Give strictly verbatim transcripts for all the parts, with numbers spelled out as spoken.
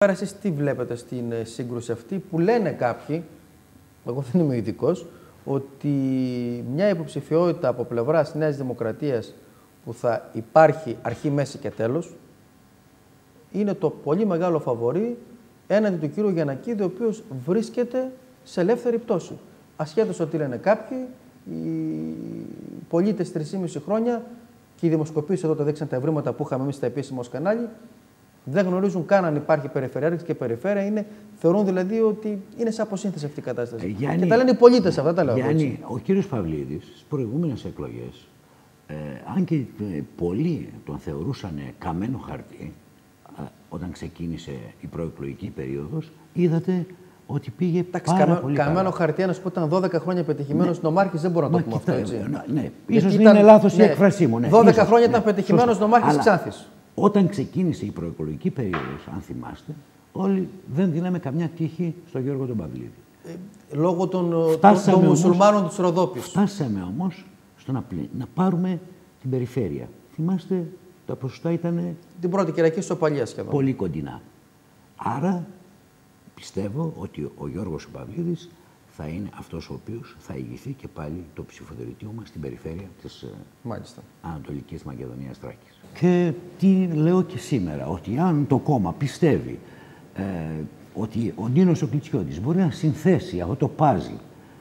Εσείς τι βλέπετε στην σύγκρουση αυτή που λένε κάποιοι, εγώ δεν είμαι ειδικός, ότι μια υποψηφιότητα από πλευράς Νέας Δημοκρατίας που θα υπάρχει αρχή, μέση και τέλος είναι το πολύ μεγάλο φαβορί έναντι του κύριου Γιαννακίδη, ο οποίος βρίσκεται σε ελεύθερη πτώση. Ασχέτως ότι λένε κάποιοι, οι πολίτες τρεισήμισι χρόνια και οι δημοσκοπήσεις εδώ το δείξαν τα ευρήματα που είχαμε εμείς στα επίσημα ως κανάλι, δεν γνωρίζουν καν αν υπάρχει περιφερειάρχης και περιφέρεια. Είναι, θεωρούν δηλαδή ότι είναι σε αποσύνθεση αυτή η κατάσταση. Ε, Γιάννη, και τα λένε οι πολίτες αυτά, τα λέω. Γιάννη, ο κύριος Παυλίδης στις προηγούμενες εκλογές, ε, αν και ε, πολλοί τον θεωρούσαν καμένο χαρτί, ε, όταν ξεκίνησε η προεκλογική περίοδος, είδατε ότι πήγε Εντάξει, πάρα καμένο, πολύ καμένο καλά. χαρτί, ένας που ήταν δώδεκα χρόνια πετυχημένος ναι. νομάρχης, δεν μπορώ να το πούμε αυτό, έτσι. Ναι, ναι. Ίσως ήταν, είναι λάθος ναι, η έκφρασή μου. Ναι. δώδεκα Ίσως, χρόνια ναι, ήταν πετυχημένος νομάρχης Ξάνθης. Όταν ξεκίνησε η προεκλογική περίοδος, αν θυμάστε, όλοι δεν δίναμε καμιά τύχη στον Γιώργο τον Παυλίδη. Ε, λόγω των, των, των μουσουλμάνων της Ροδόπης. Φτάσαμε όμως στο να, να πάρουμε την περιφέρεια. Θυμάστε, τα ποσοστά ήταν... Την πρώτη κυριακή σοπαλία σχεδόν. Πολύ κοντινά. Άρα, πιστεύω ότι ο Γιώργος ο Παυλίδης θα είναι αυτός ο οποίος θα ηγηθεί και πάλι το ψηφοδελτίο μας στην περιφέρεια της Μάλιστα. Ανατολικής Μακεδονίας Θράκης. Και τι λέω και σήμερα, ότι αν το κόμμα πιστεύει ε, ότι ο Ντίνος ο Κλιτσιώτης μπορεί να συνθέσει αυτό το πάζι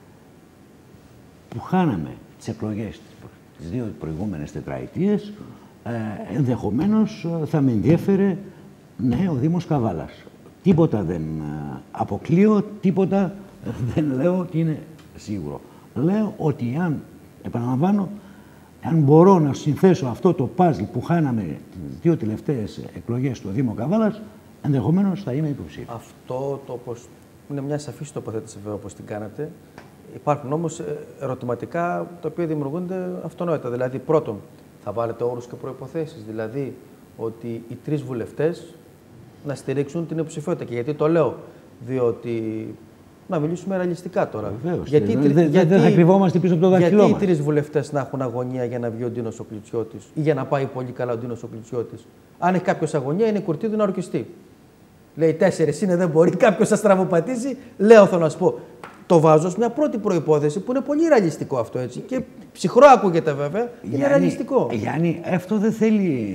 που χάναμε τις εκλογές τις δύο προηγούμενες τετραετίες, ε, ενδεχομένως θα με ενδιέφερε ναι, ο Δήμος Καβάλας. Τίποτα δεν αποκλείω, τίποτα δεν λέω ότι είναι σίγουρο. Λέω ότι αν, επαναλαμβάνω, αν μπορώ να συνθέσω αυτό το πάζλ που χάναμε τις δύο τελευταίες εκλογές στο Δήμο Καβάλας, ενδεχομένως θα είμαι υποψήφιος. Αυτό το πως είναι μια σαφής τοποθέτηση βέβαια όπως την κάνατε. Υπάρχουν όμως ερωτηματικά τα οποία δημιουργούνται αυτονόητα. Δηλαδή, πρώτον, θα βάλετε όρους και προϋποθέσεις. Δηλαδή, ότι οι τρεις βουλευτές να στηρίξουν την υποψηφιότητα. Και γιατί το λέω, διότι. Να μιλήσουμε ρεαλιστικά τώρα. Βεβαίως. Γιατί, δεν γιατί, δε θα κρυβόμαστε πίσω από το δάχτυλό μας. Γιατί οι τρεις βουλευτές να έχουν αγωνία για να βγει ο Ντίνος ο Κλιτσιώτης ή για να πάει πολύ καλά ο Ντίνος ο Κλιτσιώτης. Αν έχει κάποιος αγωνία, είναι η Κουρτίδου να ορκιστεί. Λέει τέσσερις είναι, δεν μπορεί, κάποιος θα στραβοπατήσει. Λέω, θέλω να σου πω. Το βάζω σε μια πρώτη προϋπόθεση που είναι πολύ ρεαλιστικό αυτό έτσι. Και ψυχρό ακούγεται βέβαια. Γιάννη, είναι ρεαλιστικό. Γιάννη, αυτό δεν θέλει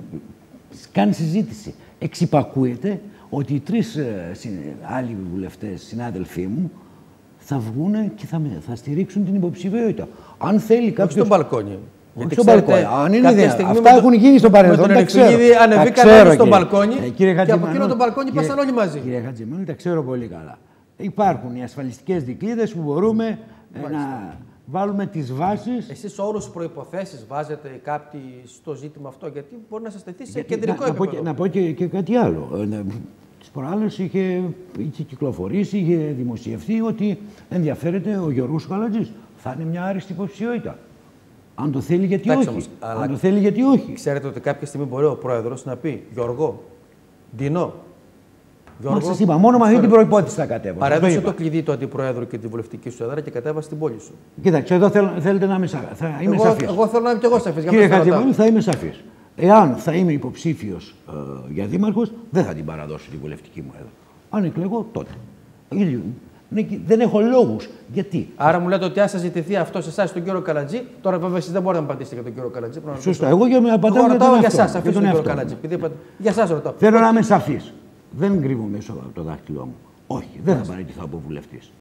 καν συζήτηση. Εξυπακούεται ότι οι τρεις ε, άλλοι βουλευτές, συνάδελφοί μου, θα βγουν και θα, θα στηρίξουν την υποψηφιότητα. Αν θέλει κάποιος... Όχι στον μπαλκόνι. Όχι στον μπαλκόνι. Αν είναι ιδέα. Αυτά το... έχουν γίνει στο παρελθόν. Με τον Ελευθερίδη ανεβήκαν στον μπαλκόνι ε, και από εκείνο τον μπαλκόνι πάσαν όλοι μαζί. Κύριε Χατζημάνη, τα ξέρω πολύ καλά. Υπάρχουν οι ασφαλιστικές δικλείδες που μπορούμε Μάλιστα. να βάλουμε τις βάσεις. Εσείς όρους προϋποθέσεις βάζετε κάποιοι στο ζήτημα αυτό, γιατί μπορεί να σας τεθεί σε γιατί, κεντρικό να, επίπεδο. Να πω, και, να πω και, και κάτι άλλο. Τις προάλλες είχε, είχε κυκλοφορήσει, είχε δημοσιευθεί ότι ενδιαφέρεται ο Γιώργος Καλατζής. Θα είναι μια άριστη υποψηφιότητα. Αν το θέλει, γιατί Τάξε όχι. Όμως, Αν το θέλει, γιατί όχι. Ξέρετε ότι κάποια στιγμή μπορεί ο πρόεδρος να πει Γιώργο, Ντίνο. Μα σας είπα, μόνο με αυτή την προϋπόθεση θα κατέβω. Παρέδωσε το, το κλειδί του αντιπροέδρου και τη βουλευτική σου έδρα και κατέβασε στην πόλη σου. Κοίταξε, εδώ θέλ, θέλετε να είμαι, θα είμαι εγώ, σαφής. Εγώ θέλω να είμαι κι εγώ σαφής. Κύριε Χατζημάνη, θα είμαι σαφής. Εάν θα είμαι υποψήφιος ε, για δήμαρχος, δεν θα την παραδώσω τη βουλευτική μου έδρα. Αν εκλεγώ, τότε. Δεν έχω λόγους. Γιατί. Άρα μου λέτε ότι αν σας ζητηθεί αυτό σε εσάς τον κύριο Καλατζή, τώρα βέβαια εσείς δεν μπορείτε να απαντήσετε για τον κύριο Καλατζή. Σωστά. Εγώ για να απαντάω για τον για εσάς, αφήστε τον κύριο Καλατζή. Για εσάς ρωτάω. Θέλω να είμαι σαφής. Δεν κρύβω μέσα από το δάχτυλό μου. Όχι, δεν θα παραιτηθώ από βουλευτής.